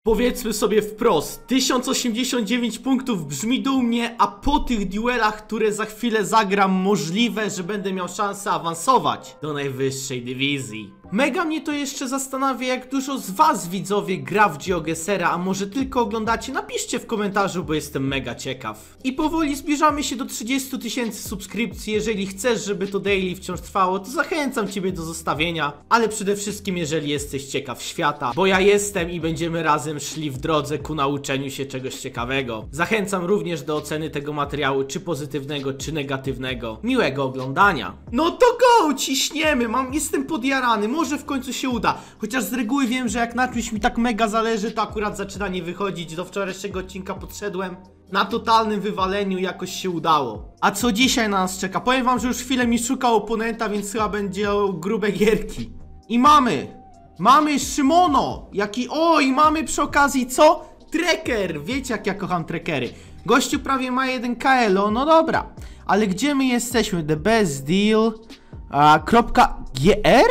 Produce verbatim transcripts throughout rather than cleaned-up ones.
Powiedzmy sobie wprost, tysiąc osiemdziesiąt dziewięć punktów brzmi dumnie, a po tych duelach, które za chwilę zagram, możliwe, że będę miał szansę awansować do najwyższej dywizji. Mega mnie to jeszcze zastanawia, jak dużo z was, widzowie, gra w GeoGuessera, a może tylko oglądacie? Napiszcie w komentarzu, bo jestem mega ciekaw. I powoli zbliżamy się do trzydziestu tysięcy subskrypcji. Jeżeli chcesz, żeby to daily wciąż trwało, to zachęcam ciebie do zostawienia, ale przede wszystkim jeżeli jesteś ciekaw świata, bo ja jestem i będziemy razem szli w drodze ku nauczeniu się czegoś ciekawego. Zachęcam również do oceny tego materiału, czy pozytywnego, czy negatywnego. Miłego oglądania. No to go, ciśniemy, mam, jestem podjarany, może w końcu się uda. Chociaż z reguły wiem, że jak na czymś mi tak mega zależy, to akurat zaczyna nie wychodzić. Do wczorajszego odcinka podszedłem na totalnym wywaleniu, jakoś się udało. A co dzisiaj na nas czeka? Powiem wam, że już chwilę mi szukał oponenta, więc chyba będzie grube gierki. I mamy! Mamy Szymono! Jaki... O, i mamy przy okazji co? Trekker! Wiecie, jak ja kocham trekery. Gościu prawie ma jeden K L O, no dobra. Ale gdzie my jesteśmy? The best deal... A, kropka... G R?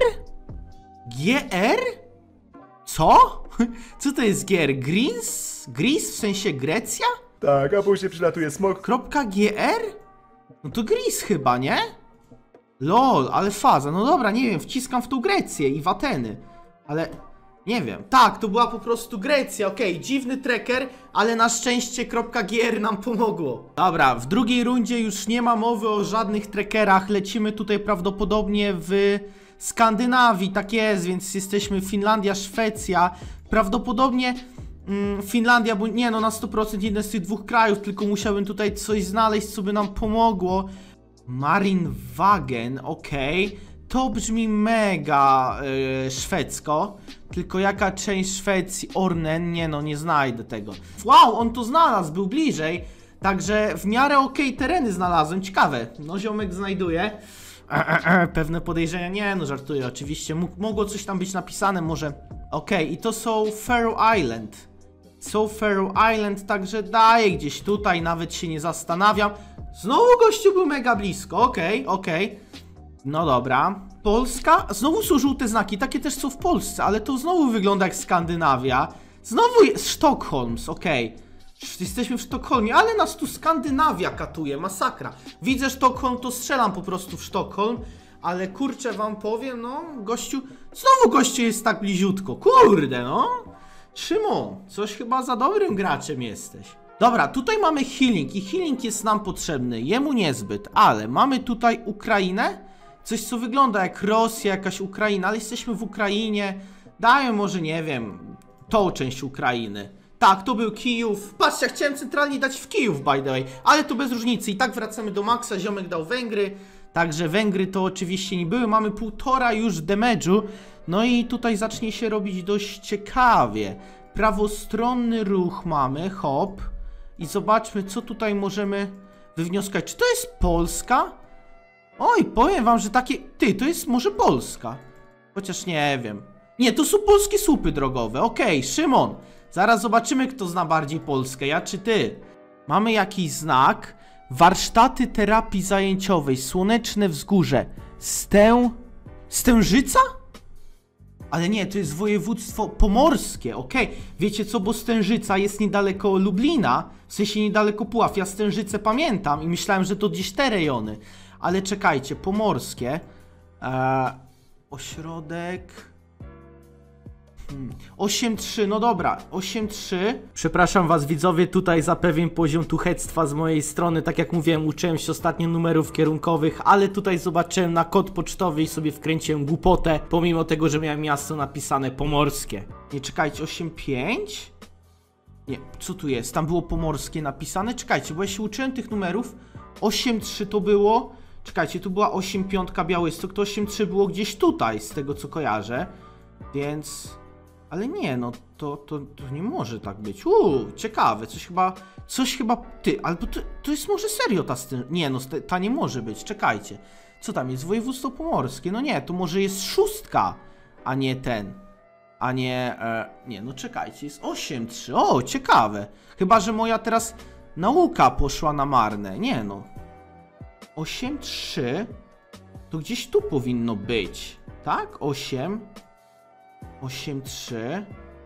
G R? Co? Co to jest G R? Greens? Greece? W sensie Grecja? Tak, a później przylatuje smok. Kropka G R? No to Greece chyba, nie? Lol, ale faza. No dobra, nie wiem, wciskam w tą Grecję i w Ateny. Ale... nie wiem. Tak, to była po prostu Grecja, okej, okay, dziwny trekker, ale na szczęście .gr nam pomogło. Dobra, w drugiej rundzie już nie ma mowy o żadnych trekkerach, lecimy tutaj prawdopodobnie w Skandynawii, tak jest, więc jesteśmy Finlandia, Szwecja, prawdopodobnie mm, Finlandia, bo nie no, na sto procent jeden z tych dwóch krajów, tylko musiałbym tutaj coś znaleźć, co by nam pomogło. Marinwagen, okej. Okay. To brzmi mega yy, szwedzko. Tylko jaka część Szwecji? Ornen? Nie no, nie znajdę tego. Wow, on to znalazł, był bliżej. Także w miarę okej okay tereny znalazłem. Ciekawe. No, ziomek znajduje. E, e, e, pewne podejrzenia. Nie no, żartuję oczywiście. Mógł, mogło coś tam być napisane może. Okej, okay, i to są Faroe Island. Są Faroe Island, także daję gdzieś tutaj. Nawet się nie zastanawiam. Znowu gościu był mega blisko. Okej, okay, okej. Okay. No dobra. Polska? Znowu są żółte znaki, takie też są w Polsce, ale to znowu wygląda jak Skandynawia. Znowu jest Sztokholms, okej. Okay. Jesteśmy w Sztokholmie, ale nas tu Skandynawia katuje, masakra. Widzę Sztokholm, to strzelam po prostu w Sztokholm, ale kurczę wam powiem, no, gościu... Znowu gościu jest tak bliziutko, kurde no. Szymon, coś chyba za dobrym graczem jesteś. Dobra, tutaj mamy healing i healing jest nam potrzebny, jemu niezbyt, ale mamy tutaj Ukrainę. Coś, co wygląda jak Rosja, jakaś Ukraina, ale jesteśmy w Ukrainie. Daję może, nie wiem, tą część Ukrainy. Tak, to był Kijów. Patrzcie, ja chciałem centralnie dać w Kijów, by the way, ale to bez różnicy. I tak wracamy do maksa, ziomek dał Węgry. Także Węgry to oczywiście nie były. Mamy półtora już damage'u. No i tutaj zacznie się robić dość ciekawie. Prawostronny ruch mamy, hop. I zobaczmy, co tutaj możemy wywnioskować. Czy to jest Polska? Oj, powiem wam, że takie... Ty, to jest może Polska. Chociaż nie wiem. Nie, to są polskie słupy drogowe. Okej, okay, Szymon. Zaraz zobaczymy, kto zna bardziej Polskę, ja czy ty. Mamy jakiś znak. Warsztaty terapii zajęciowej. Słoneczne Wzgórze. Stę... Stężyca? Ale nie, to jest województwo pomorskie, okej. Okay. Wiecie co, bo Stężyca jest niedaleko Lublina. W sensie niedaleko Puław. Ja Stężycę pamiętam i myślałem, że to gdzieś te rejony. Ale czekajcie, pomorskie. Eee, ośrodek... Hmm. osiem trzy, no dobra, osiem trzy. Przepraszam was widzowie, tutaj za pewien poziom tuchectwa z mojej strony. Tak jak mówiłem, uczyłem się ostatnio numerów kierunkowych, ale tutaj zobaczyłem na kod pocztowy i sobie wkręciłem głupotę, pomimo tego, że miałem miasto napisane pomorskie. Nie, czekajcie, osiem pięć? Nie, co tu jest? Tam było pomorskie napisane? Czekajcie, bo ja się uczyłem tych numerów. osiem trzy to było... Czekajcie, tu była osiem pięć Białystok, to osiem trzy było gdzieś tutaj, z tego co kojarzę. Więc... Ale nie, no to, to, to nie może tak być. Uuu, ciekawe, coś chyba... Coś chyba... Ty, albo to, to jest może serio ta... Nie, no ta nie może być, czekajcie. Co tam jest? Województwo pomorskie? No nie, to może jest szóstka, a nie ten. A nie... E, nie, no czekajcie, jest osiem trzy. O, ciekawe. Chyba, że moja teraz nauka poszła na marne. Nie, no. osiem trzy to gdzieś tu powinno być, tak? osiem osiem trzy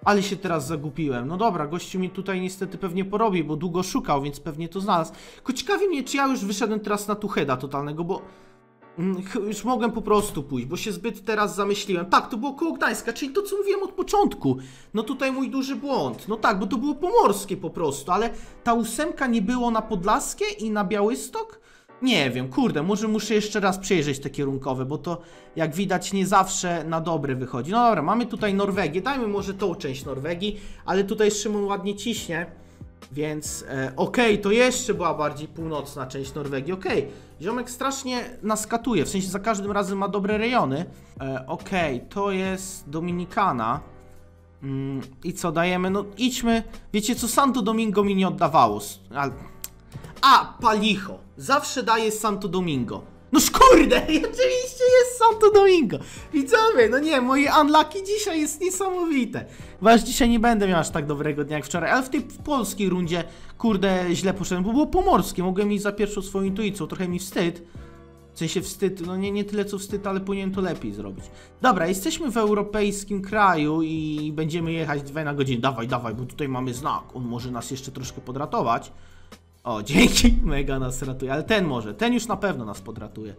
Ale się teraz zagupiłem. No dobra, gościu mi tutaj niestety pewnie porobi, bo długo szukał, więc pewnie to znalazł. Tylko ciekawi mnie, czy ja już wyszedłem teraz na Tucheda totalnego, bo mm, już mogłem po prostu pójść, bo się zbyt teraz zamyśliłem. Tak, to było koło Gdańska, czyli to, co mówiłem od początku. No tutaj mój duży błąd. No tak, bo to było pomorskie po prostu, ale ta ósemka nie było na Podlaskie i na Białystok? Nie wiem, kurde, może muszę jeszcze raz przejrzeć te kierunkowe, bo to jak widać nie zawsze na dobre wychodzi. No dobra, mamy tutaj Norwegię, dajmy może tą część Norwegii, ale tutaj Szymon ładnie ciśnie, więc e, okej, okay, to jeszcze była bardziej północna część Norwegii, okej. Okay. Ziomek strasznie nas katuje, w sensie za każdym razem ma dobre rejony. E, okej, okay, to jest Dominikana. Mm, I co dajemy? No idźmy, wiecie co, Santo Domingo mi nie oddawało, ale... A, Palicho. Zawsze daje Santo Domingo. No szkurde, oczywiście jest Santo Domingo. Widzowie, no nie, moje unlucky dzisiaj jest niesamowite. Chyba już dzisiaj nie będę miał aż tak dobrego dnia jak wczoraj, ale w tej w polskiej rundzie, kurde, źle poszedłem, bo było pomorskie. Mogłem iść za pierwszą swoją intuicją, trochę mi wstyd. W sensie wstyd, no nie, nie tyle co wstyd, ale powinienem to lepiej zrobić. Dobra, jesteśmy w europejskim kraju i będziemy jechać dwie na godzinę. Dawaj, dawaj, bo tutaj mamy znak. On może nas jeszcze troszkę podratować. O, dzięki, mega nas ratuje, ale ten może, ten już na pewno nas podratuje.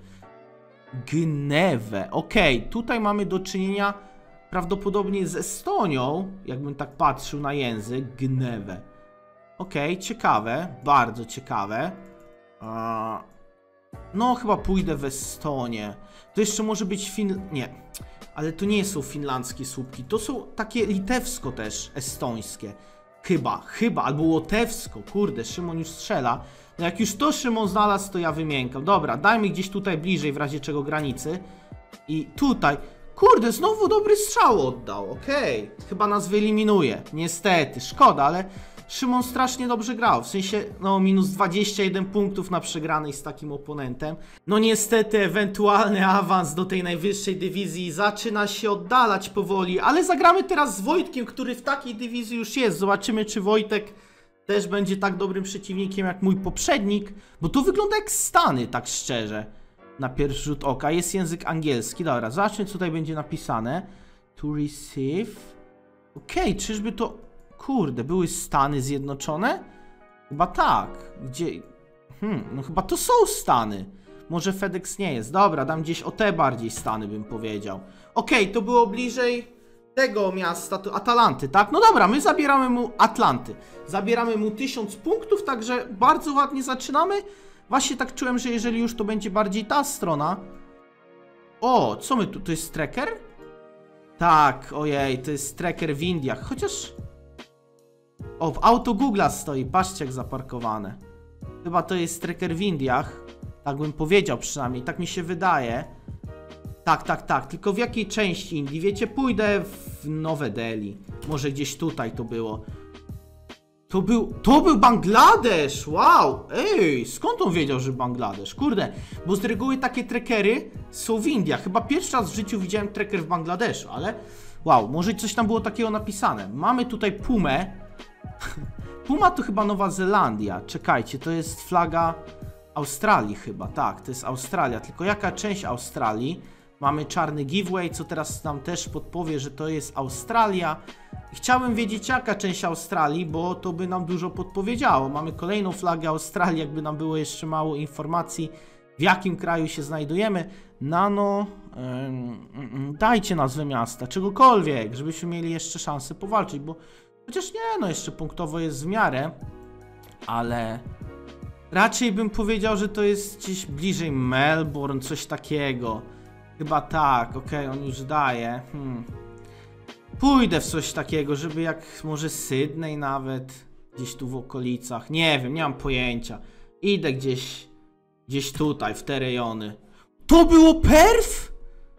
Gnewę, okej, okay, tutaj mamy do czynienia prawdopodobnie z Estonią, jakbym tak patrzył na język, Gnewę. Okej, okay, ciekawe, bardzo ciekawe. Uh, no, chyba pójdę w Estonię. To jeszcze może być Fin... nie, ale to nie są finlandzkie słupki, to są takie litewsko też, estońskie. Chyba, chyba, albo łotewsko, kurde, Szymon już strzela. No jak już to Szymon znalazł, to ja wymiękam. Dobra, dajmy gdzieś tutaj bliżej, w razie czego granicy. I tutaj, kurde, znowu dobry strzał oddał, okej. Okay. Chyba nas wyeliminuje, niestety, szkoda, ale Szymon strasznie dobrze grał. W sensie, no minus dwadzieścia jeden punktów na przegranej z takim oponentem. No niestety, ewentualny awans do tej najwyższej dywizji zaczyna się oddalać powoli, ale zagramy teraz z Wojtkiem, który w takiej dywizji już jest. Zobaczymy, czy Wojtek też będzie tak dobrym przeciwnikiem jak mój poprzednik, bo to wygląda jak Stany, tak szczerze, na pierwszy rzut oka. Jest język angielski, dobra, zobaczmy, co tutaj będzie napisane. To receive. Okej, okay, czyżby to... Kurde, były Stany Zjednoczone? Chyba tak. Gdzie... Hmm, no chyba to są Stany. Może FedEx nie jest. Dobra, dam gdzieś o te bardziej Stany, bym powiedział. Okej, okay, to było bliżej tego miasta, to Atalanty, tak? No dobra, my zabieramy mu Atlanty. Zabieramy mu tysiąc punktów, także bardzo ładnie zaczynamy. Właśnie tak czułem, że jeżeli już to będzie bardziej ta strona. O, co my tu? To jest tracker? Tak, ojej, to jest tracker w Indiach. Chociaż... O, w auto Google'a stoi, patrzcie jak zaparkowane. Chyba to jest tracker w Indiach. Tak bym powiedział przynajmniej, tak mi się wydaje. Tak, tak, tak, tylko w jakiej części Indii? Wiecie, pójdę w Nowe Delhi. Może gdzieś tutaj to było. To był, to był Bangladesz, wow! Ej, skąd on wiedział, że Bangladesz? Kurde, bo z reguły takie trackery są w Indiach. Chyba pierwszy raz w życiu widziałem tracker w Bangladeszu, ale... Wow, może coś tam było takiego napisane. Mamy tutaj Pumę. Puma to chyba Nowa Zelandia. Czekajcie, to jest flaga Australii chyba. Tak, to jest Australia. Tylko jaka część Australii? Mamy czarny giveaway, co teraz nam też podpowie, że to jest Australia. Chciałbym wiedzieć, jaka część Australii, bo to by nam dużo podpowiedziało. Mamy kolejną flagę Australii, jakby nam było jeszcze mało informacji, w jakim kraju się znajdujemy. Nano... Yy, dajcie nazwę miasta, czegokolwiek, żebyśmy mieli jeszcze szansę powalczyć, bo chociaż nie, no jeszcze punktowo jest w miarę, ale raczej bym powiedział, że to jest gdzieś bliżej Melbourne, coś takiego. Chyba tak, okej, okay, on już daje. Hmm. Pójdę w coś takiego, żeby jak może Sydney nawet, gdzieś tu w okolicach, nie wiem, nie mam pojęcia. Idę gdzieś, gdzieś tutaj, w te rejony. To było perf?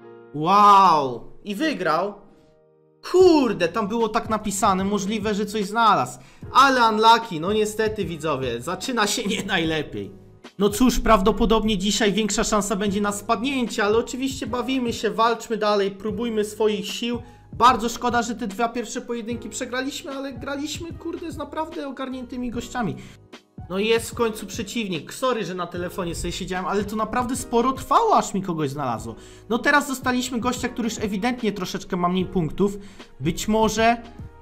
Wow! I wygrał? Kurde, tam było tak napisane, możliwe, że coś znalazł. Ale unlucky, no niestety widzowie, zaczyna się nie najlepiej. No cóż, prawdopodobnie dzisiaj większa szansa będzie na spadnięcie, ale oczywiście bawimy się, walczmy dalej, próbujmy swoich sił. Bardzo szkoda, że te dwa pierwsze pojedynki przegraliśmy, ale graliśmy, kurde, z naprawdę ogarniętymi gościami. No i jest w końcu przeciwnik. Sorry, że na telefonie sobie siedziałem, ale to naprawdę sporo trwało, aż mi kogoś znalazło. No teraz dostaliśmy gościa, który już ewidentnie troszeczkę ma mniej punktów. Być może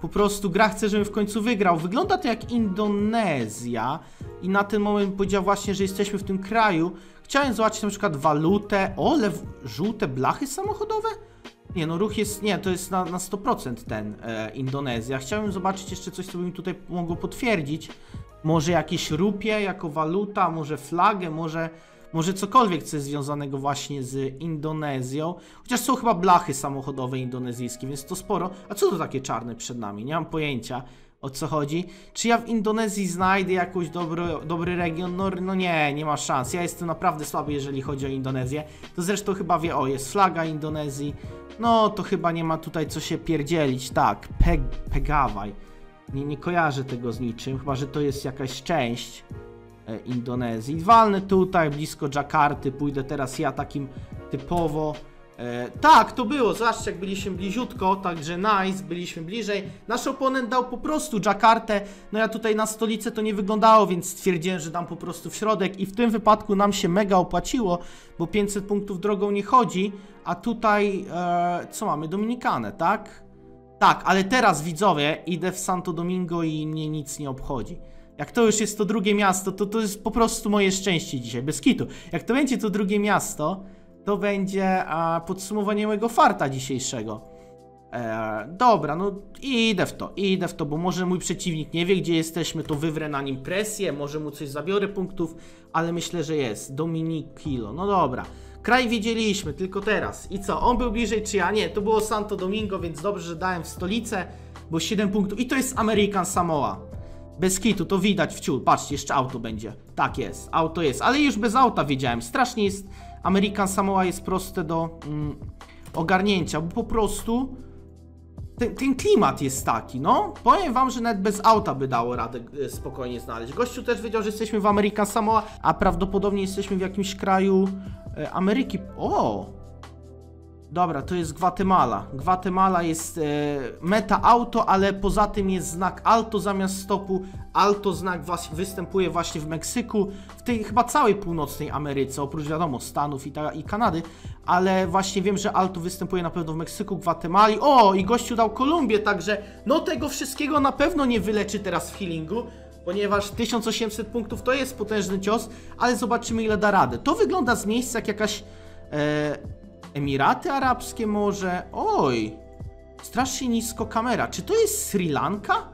Po prostu gra chce, żebym w końcu wygrał. Wygląda to jak Indonezja i na ten moment powiedział właśnie, że jesteśmy w tym kraju. Chciałem zobaczyć na przykład walutę. O, lew... żółte blachy samochodowe? Nie, no ruch jest, nie, to jest na, na sto procent ten e, Indonezja. Chciałem zobaczyć jeszcze coś, co by mi tutaj mogło potwierdzić. Może jakieś rupie jako waluta, może flagę, może, może cokolwiek, co jest związanego właśnie z Indonezją. Chociaż są chyba blachy samochodowe indonezyjskie, więc to sporo. A co to takie czarne przed nami? Nie mam pojęcia, o co chodzi. Czy ja w Indonezji znajdę jakiś dobry, dobry region? No, no nie, nie ma szans. Ja jestem naprawdę słaby, jeżeli chodzi o Indonezję. To zresztą chyba wie, o, jest flaga Indonezji. No, to chyba nie ma tutaj co się pierdzielić. Tak, Peg, Pegawaj. Nie, nie kojarzę tego z niczym, chyba że to jest jakaś część e, Indonezji. Walnę tutaj, blisko Dżakarty, pójdę teraz ja takim typowo... E, tak, to było, zobaczcie jak byliśmy bliziutko, także nice, byliśmy bliżej. Nasz oponent dał po prostu Dżakartę, no ja tutaj na stolicę to nie wyglądało, więc stwierdziłem, że dam po prostu w środek i w tym wypadku nam się mega opłaciło, bo pięćset punktów drogą nie chodzi, a tutaj, e, co mamy, Dominikanę, tak? Tak, ale teraz widzowie, idę w Santo Domingo i mnie nic nie obchodzi. Jak to już jest to drugie miasto, to to jest po prostu moje szczęście dzisiaj, bez kitu. Jak to będzie to drugie miasto, to będzie a, podsumowanie mojego farta dzisiejszego. E, dobra, no idę w to, idę w to, bo może mój przeciwnik nie wie, gdzie jesteśmy, to wywrę na nim presję, może mu coś zabiorę punktów, ale myślę, że jest. Dominik Kilo, no dobra. Kraj wiedzieliśmy, tylko teraz. I co? On był bliżej czy ja? Nie, to było Santo Domingo, więc dobrze, że dałem w stolicę, bo siedem punktów. I to jest American Samoa. Bez kitu, to widać w ciul. Patrzcie, jeszcze auto będzie. Tak jest, auto jest, ale już bez auta wiedziałem. Strasznie jest, American Samoa jest proste do mm, ogarnięcia, bo po prostu ten, ten klimat jest taki, no. Powiem wam, że nawet bez auta by dało radę e, spokojnie znaleźć. Gościu też wiedział, że jesteśmy w American Samoa, a prawdopodobnie jesteśmy w jakimś kraju e, Ameryki. O! Dobra, to jest Gwatemala. Gwatemala jest e, meta auto, ale poza tym jest znak alto zamiast stopu. Alto znak was, występuje właśnie w Meksyku, w tej chyba całej północnej Ameryce, oprócz wiadomo Stanów i, ta, i Kanady, ale właśnie wiem, że alto występuje na pewno w Meksyku, Gwatemali. O, i gościu dał Kolumbię, także no tego wszystkiego na pewno nie wyleczy teraz w healingu, ponieważ tysiąc osiemset punktów to jest potężny cios, ale zobaczymy ile da radę. To wygląda z miejsca jak jakaś... E, Emiraty Arabskie może? Oj, strasznie nisko kamera. Czy to jest Sri Lanka?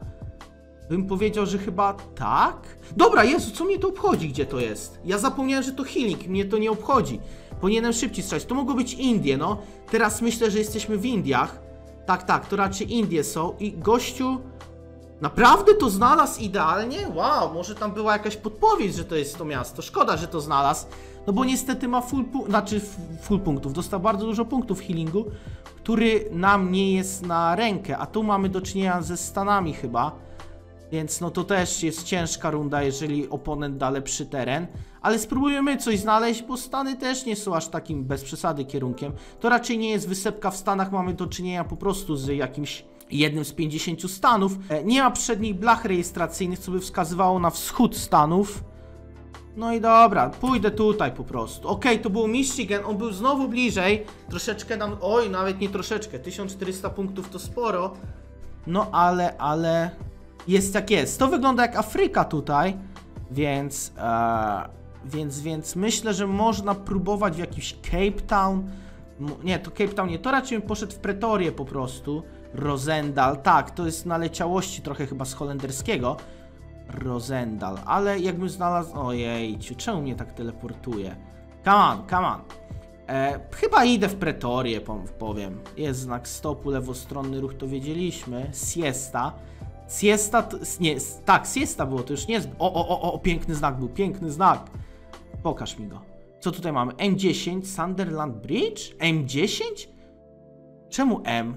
Bym powiedział, że chyba tak. Dobra, Jezu, co mnie to obchodzi, gdzie to jest? Ja zapomniałem, że to healing, mnie to nie obchodzi. Powinienem szybciej strzelać. To mogło być Indie, no. Teraz myślę, że jesteśmy w Indiach. Tak, tak, to raczej Indie są. I gościu naprawdę to znalazł idealnie? Wow, może tam była jakaś podpowiedź, że to jest to miasto. Szkoda, że to znalazł. No bo niestety ma full, pu znaczy full punktów, dostał bardzo dużo punktów healingu, który nam nie jest na rękę, a tu mamy do czynienia ze Stanami chyba, więc no to też jest ciężka runda, jeżeli oponent da lepszy teren, ale spróbujemy coś znaleźć, bo Stany też nie są aż takim bez przesady kierunkiem, to raczej nie jest wysepka w Stanach, mamy do czynienia po prostu z jakimś jednym z pięćdziesięciu stanów, nie ma przednich blach rejestracyjnych, co by wskazywało na wschód Stanów. No i dobra, pójdę tutaj po prostu. Okej, okay, to był Michigan, on był znowu bliżej. Troszeczkę nam... Oj, nawet nie troszeczkę. tysiąc czterysta punktów to sporo. No ale, ale... Jest jak jest. To wygląda jak Afryka tutaj. Więc... E, więc, więc myślę, że można próbować w jakiś Cape Town. Nie, to Cape Town nie. To raczej bym poszedł w Pretorię po prostu. Rosendal. Tak, to jest na leciałości trochę chyba z holenderskiego. Rosendal, ale jakbym znalazł... Ojejciu, czemu mnie tak teleportuje? Come on, come on. E, chyba idę w Pretorię, powiem. Jest znak stopu, lewostronny ruch, to wiedzieliśmy. Siesta. Siesta, to, nie, tak, siesta było, to już nie jest... O, o, o, o, piękny znak był, piękny znak. Pokaż mi go. Co tutaj mamy? M dziesięć, Sunderland Bridge? M dziesięć? Czemu M?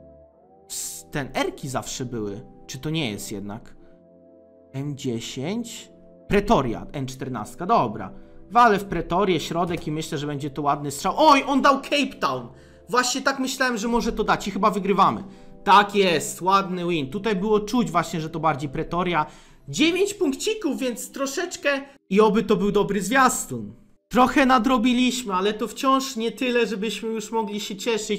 Ten R-ki zawsze były. Czy to nie jest jednak? M dziesięć, Pretoria, N czternaście, dobra. Walę w Pretorię, środek i myślę, że będzie to ładny strzał. Oj, on dał Cape Town! Właśnie tak myślałem, że może to dać i chyba wygrywamy. Tak jest, ładny win. Tutaj było czuć właśnie, że to bardziej Pretoria. dziewięć punkcików, więc troszeczkę i oby to był dobry zwiastun. Trochę nadrobiliśmy, ale to wciąż nie tyle, żebyśmy już mogli się cieszyć.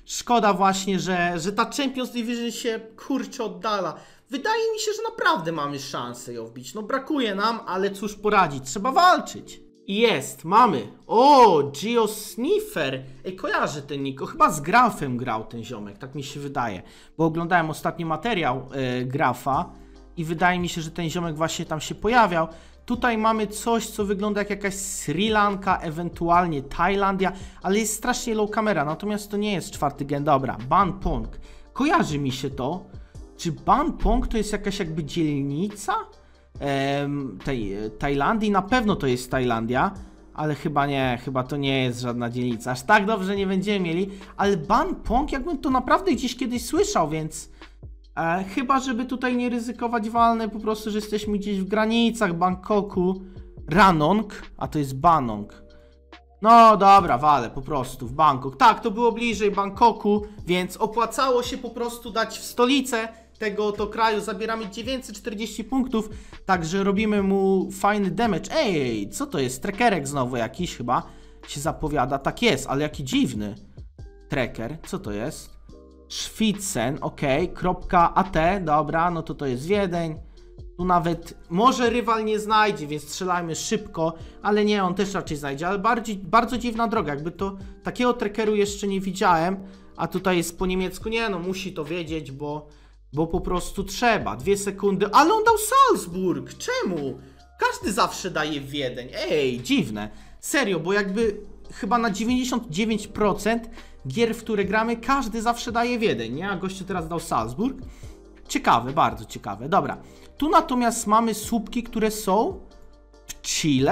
Szkoda właśnie, że, że ta Champions Division się kurczę oddala. Wydaje mi się, że naprawdę mamy szansę ją wbić. No brakuje nam, ale cóż poradzić, trzeba walczyć. I jest, mamy. O, Geosniffer. Ej, kojarzę ten nick. Chyba z Grafem grał ten ziomek, tak mi się wydaje. Bo oglądałem ostatnio materiał yy, Grafa i wydaje mi się, że ten ziomek właśnie tam się pojawiał. Tutaj mamy coś, co wygląda jak jakaś Sri Lanka, ewentualnie Tajlandia, ale jest strasznie low kamera, natomiast to nie jest czwarty gen. Dobra, Ban Pong. Kojarzy mi się to. Czy Ban Pong to jest jakaś jakby dzielnica ehm, tej Tajlandii? Na pewno to jest Tajlandia, ale chyba nie, chyba to nie jest żadna dzielnica. Aż tak dobrze nie będziemy mieli, ale Ban Pong jakbym to naprawdę gdzieś kiedyś słyszał, więc e, chyba żeby tutaj nie ryzykować walne, po prostu, że jesteśmy gdzieś w granicach Bangkoku. Ranong, a to jest Banong. No dobra, walę po prostu w Bangkok. Tak, to było bliżej Bangkoku, więc opłacało się po prostu dać w stolicę tego oto kraju. Zabieramy dziewięćset czterdzieści punktów, także robimy mu fajny damage. Ej, co to jest? Trackerek znowu jakiś chyba się zapowiada. Tak jest, ale jaki dziwny tracker. Co to jest? Schwitzen, ok, kropka .at, dobra, no to to jest Wiedeń. Tu nawet może rywal nie znajdzie, więc strzelajmy szybko, ale nie, on też raczej znajdzie, ale bardziej, bardzo dziwna droga, jakby to takiego trackeru jeszcze nie widziałem, a tutaj jest po niemiecku, nie no, musi to wiedzieć, bo, bo po prostu trzeba, dwie sekundy, ale on dał Salzburg, czemu? Każdy zawsze daje Wiedeń, ej, dziwne, serio, bo jakby chyba na dziewięćdziesiąt dziewięć procent gier, w które gramy, każdy zawsze daje Wiedeń, nie, a gościu teraz dał Salzburg. Ciekawe, bardzo ciekawe, dobra. Tu natomiast mamy słupki, które są w Chile?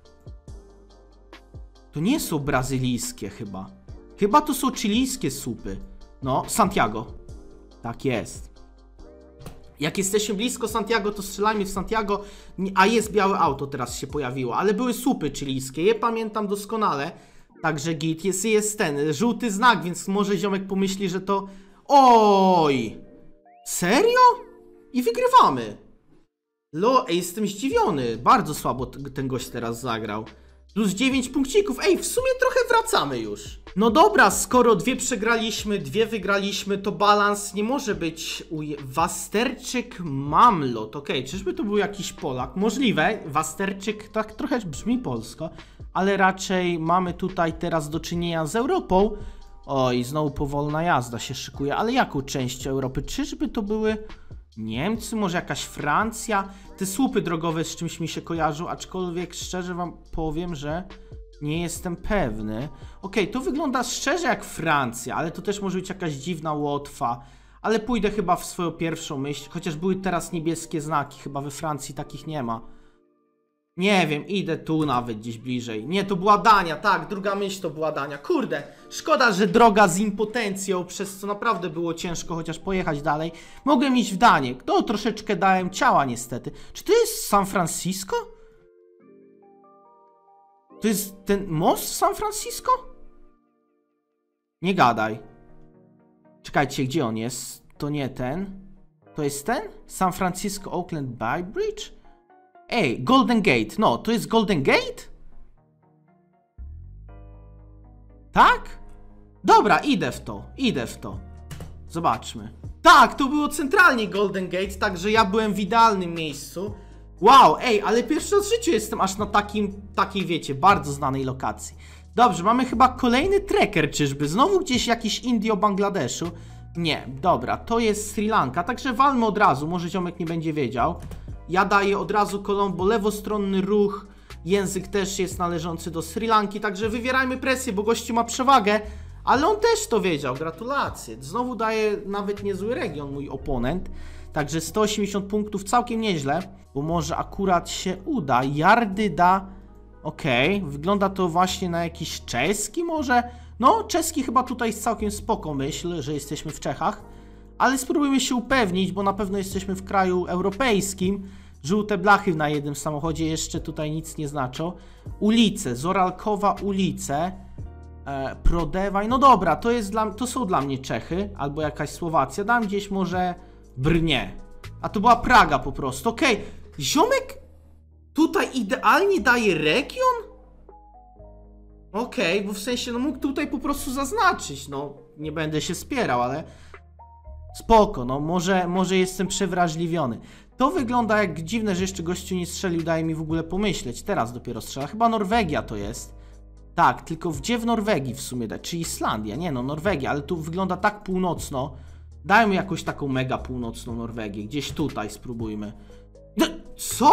To nie są brazylijskie chyba. Chyba to są chilijskie słupy. No, Santiago. Tak jest. Jak jesteśmy blisko Santiago, to strzelajmy w Santiago. A jest białe auto, teraz się pojawiło. Ale były słupy chilijskie, je pamiętam doskonale. Także git, jest, jest ten żółty znak, więc może ziomek pomyśli, że to... Oj! Serio? I wygrywamy. Lo, ej, jestem zdziwiony. Bardzo słabo ten gość teraz zagrał. Plus dziewięć punkcików. Ej, w sumie trochę wracamy już. No dobra, skoro dwie przegraliśmy, dwie wygraliśmy, to balans nie może być... Uj, Wasterczyk Mamlot. Okej, okay, czyżby to był jakiś Polak? Możliwe. Wasterczyk tak trochę brzmi polsko, ale raczej mamy tutaj teraz do czynienia z Europą. Oj, znowu powolna jazda się szykuje, ale jaką część Europy? Czyżby to były Niemcy, może jakaś Francja? Te słupy drogowe z czymś mi się kojarzą, aczkolwiek szczerze wam powiem, że nie jestem pewny. Okej, to wygląda szczerze jak Francja, ale to też może być jakaś dziwna Łotwa. Ale pójdę chyba w swoją pierwszą myśl, chociaż były teraz niebieskie znaki, chyba we Francji takich nie ma. Nie wiem, idę tu nawet gdzieś bliżej. Nie, to była Dania, tak, druga myśl to była Dania. Kurde, szkoda, że droga z impotencją, przez co naprawdę było ciężko chociaż pojechać dalej. Mogłem iść w Danię, to troszeczkę dałem ciała niestety. Czy to jest San Francisco? To jest ten most w San Francisco? Nie gadaj. Czekajcie, gdzie on jest? To nie ten. To jest ten? San Francisco Oakland Bay Bridge? Ej, Golden Gate. No, to jest Golden Gate? Tak? Dobra, idę w to. Idę w to. Zobaczmy. Tak, to było centralnie Golden Gate, także ja byłem w idealnym miejscu. Wow, ej, ale pierwszy raz w życiu jestem aż na takim, takiej wiecie, bardzo znanej lokacji. Dobrze, mamy chyba kolejny tracker, czyżby? Znowu gdzieś jakiś Indio, Bangladeszu? Nie, dobra, to jest Sri Lanka, także walmy od razu, może ziomek nie będzie wiedział. Ja daję od razu Colombo, lewostronny ruch, język też jest należący do Sri Lanki, także wywierajmy presję, bo gościu ma przewagę, ale on też to wiedział, gratulacje. Znowu daje nawet niezły region mój oponent, także sto osiemdziesiąt punktów, całkiem nieźle, bo może akurat się uda. Jardy da, okej, okay. Wygląda to właśnie na jakiś czeski może? No, czeski chyba tutaj jest całkiem spoko myśl, że jesteśmy w Czechach. Ale spróbujmy się upewnić, bo na pewno jesteśmy w kraju europejskim. Żółte blachy na jednym samochodzie jeszcze tutaj nic nie znaczą. Ulice, Zoralkowa ulice. E, Prodewaj, no dobra, to, jest dla, to są dla mnie Czechy, albo jakaś Słowacja. Dam gdzieś może Brnie. A to była Praga po prostu, okej. Okay. Ziomek tutaj idealnie daje region? Okej, okay, bo w sensie, no mógł tutaj po prostu zaznaczyć, no. Nie będę się spierał, ale... Spoko, no może, może jestem przewrażliwiony. To wygląda jak dziwne, że jeszcze gościu nie strzelił, daje mi w ogóle pomyśleć. Teraz dopiero strzela. Chyba Norwegia to jest. Tak, tylko gdzie w Norwegii w sumie dać? Czy Islandia? Nie no, Norwegia, ale tu wygląda tak północno. Dajmy jakąś taką mega północną Norwegię. Gdzieś tutaj spróbujmy. No, co?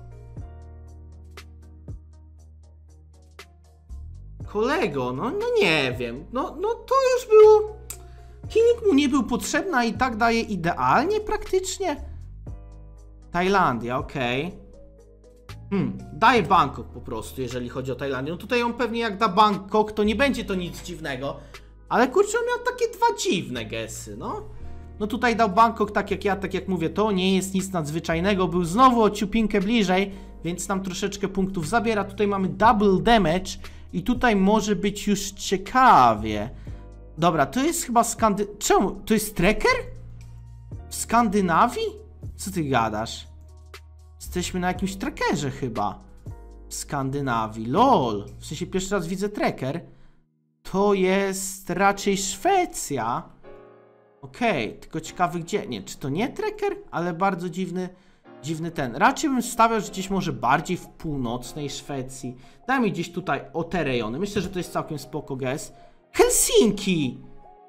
Kolego, no, no nie wiem. No, no to już było... Silnik mu nie był potrzebny, a i tak daje idealnie praktycznie. Tajlandia, okej. Okay. Hmm, daje Bangkok po prostu, jeżeli chodzi o Tajlandię. No tutaj on pewnie jak da Bangkok, to nie będzie to nic dziwnego. Ale kurczę, on miał takie dwa dziwne gesy, no. No tutaj dał Bangkok, tak jak ja, tak jak mówię, to nie jest nic nadzwyczajnego. Był znowu o ciupinkę bliżej, więc nam troszeczkę punktów zabiera. Tutaj mamy double damage i tutaj może być już ciekawie. Dobra, to jest chyba Skandy... Czemu? To jest tracker? W Skandynawii? Co ty gadasz? Jesteśmy na jakimś trackerze chyba. W Skandynawii. Lol. W sensie pierwszy raz widzę tracker. To jest raczej Szwecja. Okej, okay, tylko ciekawy gdzie. Nie, czy to nie tracker? Ale bardzo dziwny, dziwny ten. Raczej bym stawiał, że gdzieś może bardziej w północnej Szwecji. Daj mi gdzieś tutaj o te rejony. Myślę, że to jest całkiem spoko guess. Helsinki!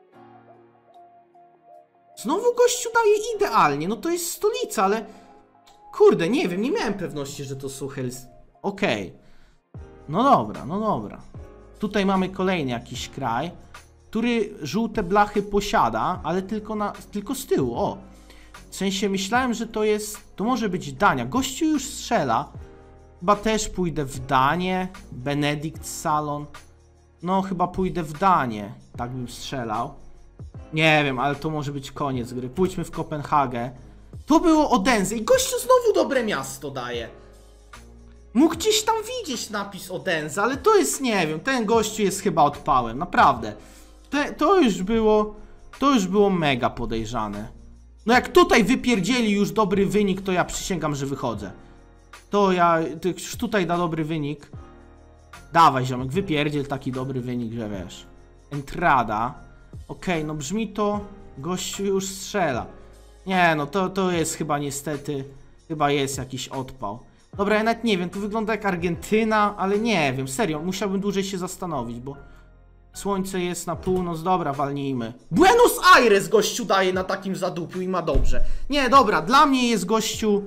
Znowu gościu daje idealnie. No to jest stolica, ale... Kurde, nie wiem, nie miałem pewności, że to są Helsinki. Okej. Okay. No dobra, no dobra. Tutaj mamy kolejny jakiś kraj, który żółte blachy posiada, ale tylko, na, tylko z tyłu, o. W sensie myślałem, że to jest... To może być Dania. Gościu już strzela. Chyba też pójdę w Danię. Benedikt Salon. No, chyba pójdę w Danię. Tak bym strzelał. Nie wiem, ale to może być koniec gry. Pójdźmy w Kopenhagę. To było Odense i gościu znowu dobre miasto daje. Mógł gdzieś tam widzieć napis Odense, ale to jest, nie wiem, ten gościu jest chyba odpałem, naprawdę. Te, to już było, to już było mega podejrzane. No jak tutaj wypierdzieli już dobry wynik, to ja przysięgam, że wychodzę. To ja, to już tutaj da dobry wynik. Dawaj ziomek, wypierdziel taki dobry wynik, że wiesz. Entrada. Okej, okay, no brzmi to, gościu już strzela. Nie, no to, to jest chyba niestety, chyba jest jakiś odpał. Dobra, ja nawet nie wiem, to wygląda jak Argentyna, ale nie wiem, serio, musiałbym dłużej się zastanowić, bo słońce jest na północ, dobra, walnijmy. Buenos Aires gościu daje na takim zadupiu i ma dobrze. Nie, dobra, dla mnie jest gościu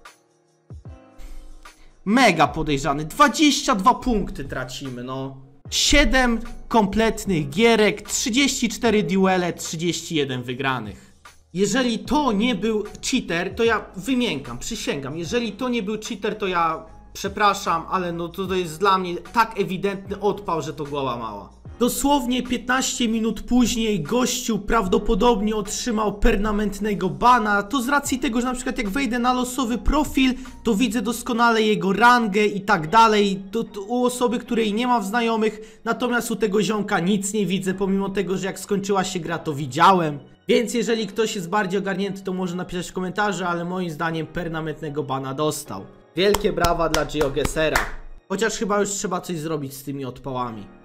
mega podejrzany, dwadzieścia dwa punkty tracimy, no. siedem kompletnych gierek, trzydzieści cztery duele, trzydzieści jeden wygranych. Jeżeli to nie był cheater, to ja wymiękam, przysięgam. Jeżeli to nie był cheater, to ja przepraszam, ale no to, to jest dla mnie tak ewidentny odpał, że to głowa mała. Dosłownie piętnaście minut później gościu prawdopodobnie otrzymał permanentnego bana. To z racji tego, że na przykład jak wejdę na losowy profil, to widzę doskonale jego rangę i tak dalej. To, to u osoby, której nie ma w znajomych, natomiast u tego ziomka nic nie widzę, pomimo tego, że jak skończyła się gra, to widziałem. Więc jeżeli ktoś jest bardziej ogarnięty, to może napisać w komentarzu, ale moim zdaniem permanentnego bana dostał. Wielkie brawa dla GeoGuessera. Chociaż chyba już trzeba coś zrobić z tymi odpałami.